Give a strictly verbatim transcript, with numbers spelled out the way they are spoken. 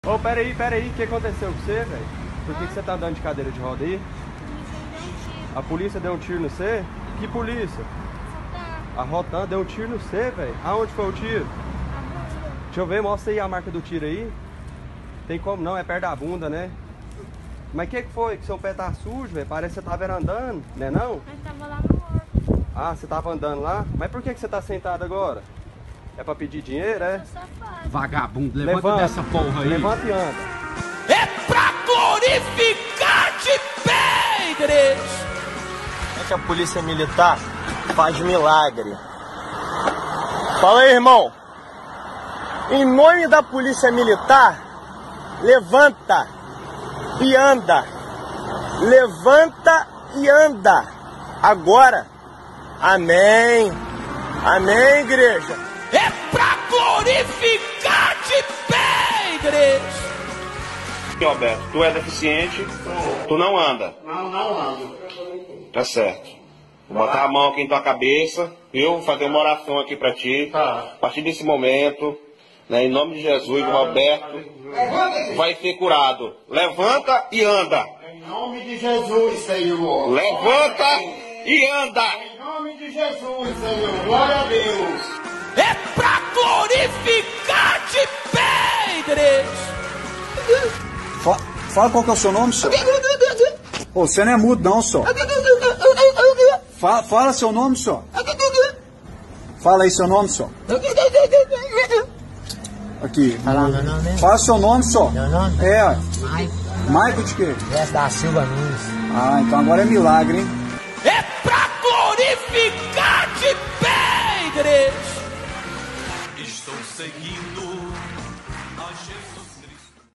Ô, oh, pera aí, pera aí, o que aconteceu com você, velho? Por que, que você tá andando de cadeira de roda aí? A polícia deu um tiro no você? Que polícia? A Rotan deu um tiro no você, velho? Aonde foi o tiro? Deixa eu ver, mostra aí a marca do tiro aí. Tem como não, é perto da bunda, né? Mas o que que foi? Que seu pé tá sujo, velho? Parece que você tava andando, né não? Mas tava lá no horto. Ah, você tava andando lá? Mas por que que você tá sentado agora? É pra pedir dinheiro, é? Vagabundo, levanta, levanta dessa porra aí. Levanta e anda. É pra glorificar de pé, igreja. É que a polícia militar faz milagre. Fala aí, irmão. Em nome da polícia militar, levanta e anda. Levanta e anda. Agora. Amém. Amém, igreja. É pra glorificar de pé, igreja. Roberto, tu é deficiente, tu não anda. Não, não ando. Tá certo. Vou botar a mão aqui em tua cabeça, viu? Vou fazer uma oração aqui pra ti. Tá. A partir desse momento, né, em nome de Jesus, o Roberto vai ser curado. Levanta e anda. Em nome de Jesus, Senhor. Levanta e anda. Em nome de Jesus, Senhor. Glória a Deus. É pra glorificar de pé, igreja. Fala, fala qual que é o seu nome, senhor. Ô, você não é mudo não, senhor. Fala, fala seu nome, senhor. Fala aí seu nome, senhor. Aqui. Fala meu nome. Fala seu nome, senhor. Meu nome? É. Maico. Maico de quê? Veste da Silva Nunes. Ah, então agora é milagre, hein? É pra glorificar de pé, igreja. Estou seguindo